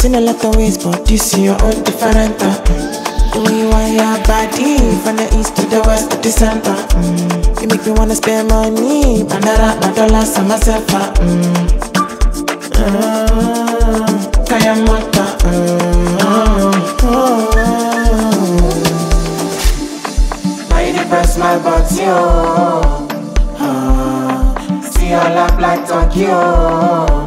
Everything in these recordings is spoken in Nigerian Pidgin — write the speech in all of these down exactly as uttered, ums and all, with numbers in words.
seen a lot of ways, but this is your own different. Uh. The way you want your body, from the east to the west to the center. Mm. You make me wanna spend money, bandara, my dollars, and myself. Uh. Mm. Uh, Kaya mata. Uh, uh, Now you depress my body, oh. Uh, see all up like Tokyo.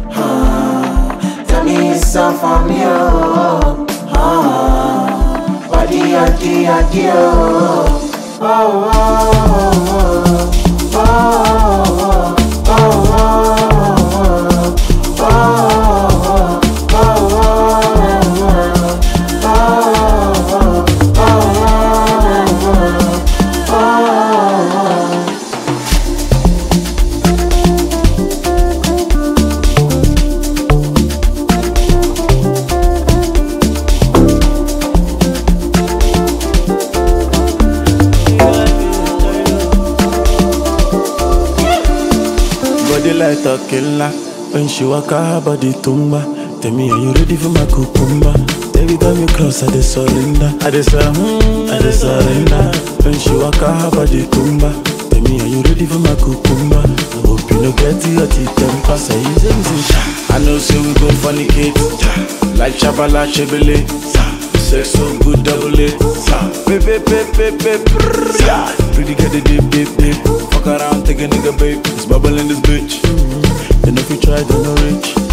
Tell me it's all for me, oh, oh, body, adi, adi, oh, oh, oh, oh, oh, oh, oh, body like a killer. When she walk her body tumba. Tell me, are you ready for my cucumber? Every time you cross, I just surrender. I just uh, hmm, I just surrender. When she walk her body tumba. Tell me, are you ready for my cucumber? I hope you no get your teeth temper. Say you say me say. I know say we go fornicate. Like Shabala Chevrolet. Sex so good double it. Baby, baby, baby, pretty get the dip, dip, dip. Fuck around, take a nigga, babe. It's bubble in this bitch. Mm-hmm. And if you try, then no reach.